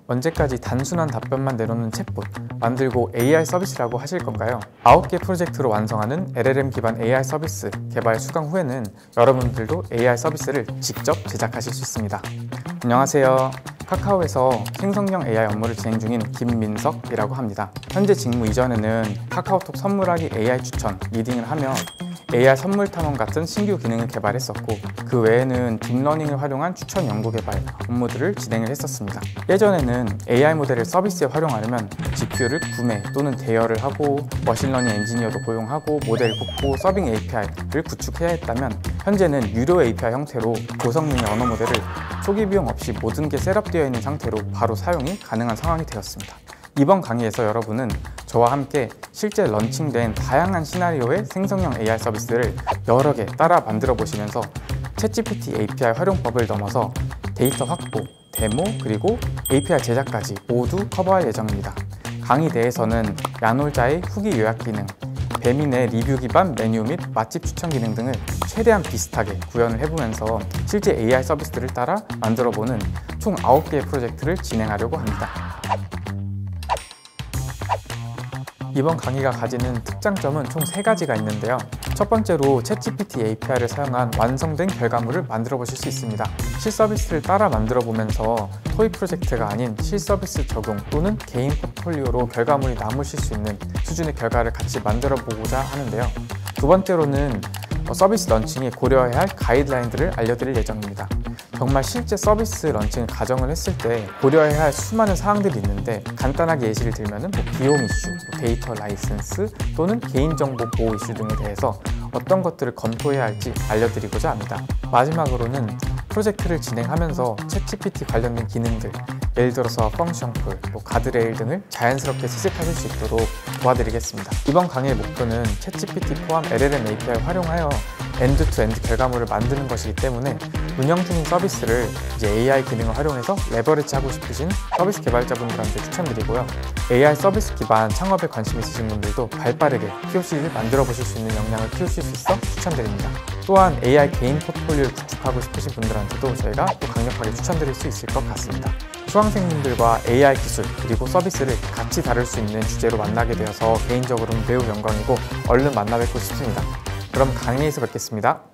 언제까지 단순한 답변만 내놓는 챗봇 만들고 AI 서비스라고 하실 건가요? 9개 프로젝트로 완성하는 LLM 기반 AI 서비스 개발 수강 후에는 여러분들도 AI 서비스를 직접 제작하실 수 있습니다. 안녕하세요. 카카오에서 생성형 AI 업무를 진행 중인 김민석이라고 합니다. 현재 직무 이전에는 카카오톡 선물하기 AI 추천, 리딩을 하며 AI 선물 탐험 같은 신규 기능을 개발했었고, 그 외에는 딥러닝을 활용한 추천 연구 개발 업무들을 진행을 했었습니다. 예전에는 AI 모델을 서비스에 활용하려면 GPU를 구매 또는 대여를 하고 머신러닝 엔지니어도 고용하고 모델을 뽑고 서빙 API를 구축해야 했다면, 현재는 유료 API 형태로 고성능의 언어 모델을 초기 비용 없이 모든 게 셋업되어 있는 상태로 바로 사용이 가능한 상황이 되었습니다. 이번 강의에서 여러분은 저와 함께 실제 런칭된 다양한 시나리오의 생성형 AI 서비스를 여러 개 따라 만들어 보시면서 챗GPT API 활용법을 넘어서 데이터 확보, 데모, 그리고 API 제작까지 모두 커버할 예정입니다. 강의 내에서는 야놀자의 후기 요약 기능, 배민의 리뷰 기반 메뉴 및 맛집 추천 기능 등을 최대한 비슷하게 구현을 해보면서 실제 AI 서비스를 따라 만들어보는 총 9개의 프로젝트를 진행하려고 합니다. 이번 강의가 가지는 특장점은 총 3가지가 있는데요. 첫 번째로 챗GPT API를 사용한 완성된 결과물을 만들어 보실 수 있습니다. 실서비스를 따라 만들어 보면서 토익 프로젝트가 아닌 실서비스 적용 또는 개인 포트폴리오로 결과물이 남으실 수 있는 수준의 결과를 같이 만들어 보고자 하는데요. 두 번째로는 서비스 런칭에 고려해야 할 가이드라인들을 알려드릴 예정입니다. 정말 실제 서비스 런칭을 가정을 했을 때 고려해야 할 수많은 사항들이 있는데, 간단하게 예시를 들면 비용 이슈, 데이터 라이센스 또는 개인정보 보호 이슈 등에 대해서 어떤 것들을 검토해야 할지 알려드리고자 합니다. 마지막으로는 프로젝트를 진행하면서 챗GPT 관련된 기능들, 예를 들어서 펑션풀, 가드레일 등을 자연스럽게 채색하실 수 있도록 도와드리겠습니다. 이번 강의의 목표는 챗GPT 포함 LLM API를 활용하여 엔드-투-엔드 결과물을 만드는 것이기 때문에 운영 중인 서비스를 AI 기능을 활용해서 레버리지하고 싶으신 서비스 개발자분들한테 추천드리고요. AI 서비스 기반 창업에 관심 있으신 분들도 발빠르게 POC를 만들어 보실 수 있는 역량을 키우실 수 있어 추천드립니다. 또한 AI 개인 포트폴리오를 구축하고 싶으신 분들한테도 저희가 또 강력하게 추천드릴 수 있을 것 같습니다. 수강생님들과 AI 기술 그리고 서비스를 같이 다룰 수 있는 주제로 만나게 되어서 개인적으로는 매우 영광이고 얼른 만나 뵙고 싶습니다. 그럼 강의에서 뵙겠습니다.